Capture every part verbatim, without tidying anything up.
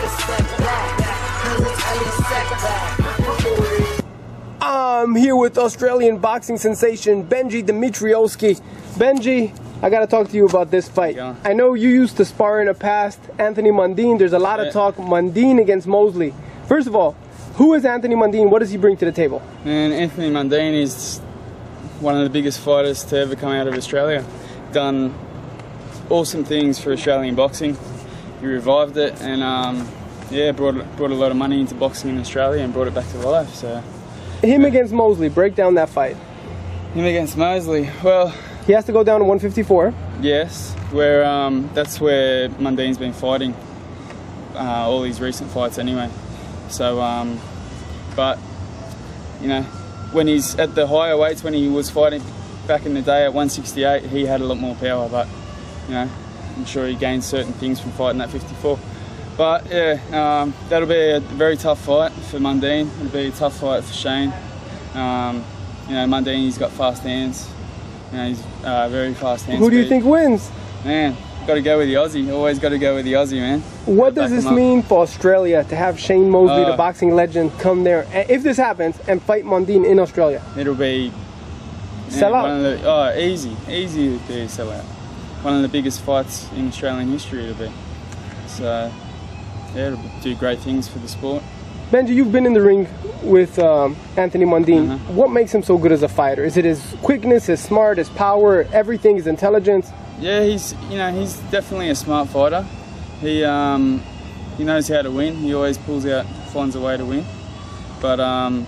I'm here with Australian boxing sensation Benji Dimitrievski. Benji, I gotta talk to you about this fight. I know you used to spar in the past Anthony Mundine. There's a lot of talk Mundine against Mosley. First of all, who is Anthony Mundine? What does he bring to the table? Man, Anthony Mundine is one of the biggest fighters to ever come out of Australia. Done awesome things for Australian boxing. He revived it and um, yeah, brought brought a lot of money into boxing in Australia and brought it back to life. So, him yeah. against Mosley, break down that fight. Him against Mosley. Well, he has to go down to one fifty-four. Yes, where um, that's where Mundine's been fighting uh, all these recent fights anyway. So, um, but you know, when he's at the higher weights, when he was fighting back in the day at one sixty-eight, he had a lot more power. But you know, I'm sure he gained certain things from fighting at fifty-four. But yeah, um, that'll be a very tough fight for Mundine. It'll be a tough fight for Shane. Um, you know, Mundine, he's got fast hands. You know, he's uh, very fast hands. Who do you speed. think wins? Man, got to go with the Aussie. Always got to go with the Aussie, man. What does this mean for Australia to have Shane Mosley, uh, the boxing legend, come there, if this happens, and fight Mundine in Australia? It'll be sell out. One of the, oh, easy, easy to be a sellout. One of the biggest fights in Australian history it'll be. So yeah, it'll do great things for the sport. Benji, you've been in the ring with um, Anthony Mundine. Uh-huh. What makes him so good as a fighter? Is it his quickness, his smart, his power, everything, his intelligence? Yeah, he's you know he's definitely a smart fighter. He um, he knows how to win. He always pulls out, finds a way to win. But um,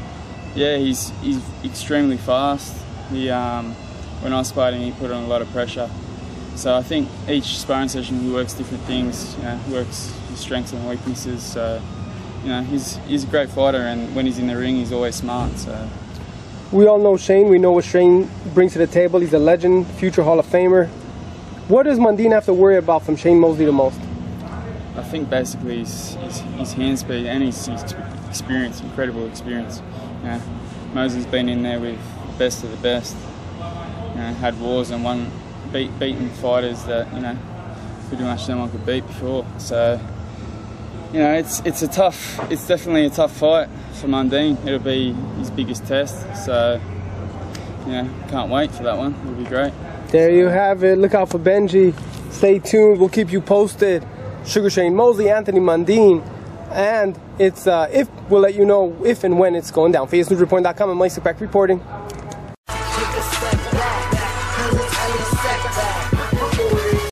yeah, he's he's extremely fast. He um, when I sparred him, he put on a lot of pressure. So I think each sparring session he works different things. You know, works his strengths and weaknesses. So you know, he's he's a great fighter, and when he's in the ring, he's always smart. So we all know Shane. We know what Shane brings to the table. He's a legend, future Hall of Famer. What does Mundine have to worry about from Shane Mosley the most? I think basically his, his, his hand speed and his, his experience, incredible experience. You know, Mosley's been in there with the best of the best. You know, had wars and won, beat beaten fighters that you know pretty much no one could beat before. So you know, it's it's a tough, it's definitely a tough fight for Mundine. It'll be his biggest test. So you know, can't wait for that one. It'll be great. There you have it. Look out for Benji. Stay tuned. We'll keep you posted. Sugar Shane Mosley, Anthony Mundine, and it's uh, if we'll let you know if and when it's going down. for E S News Reporting dot com. I'm Mike Back reporting.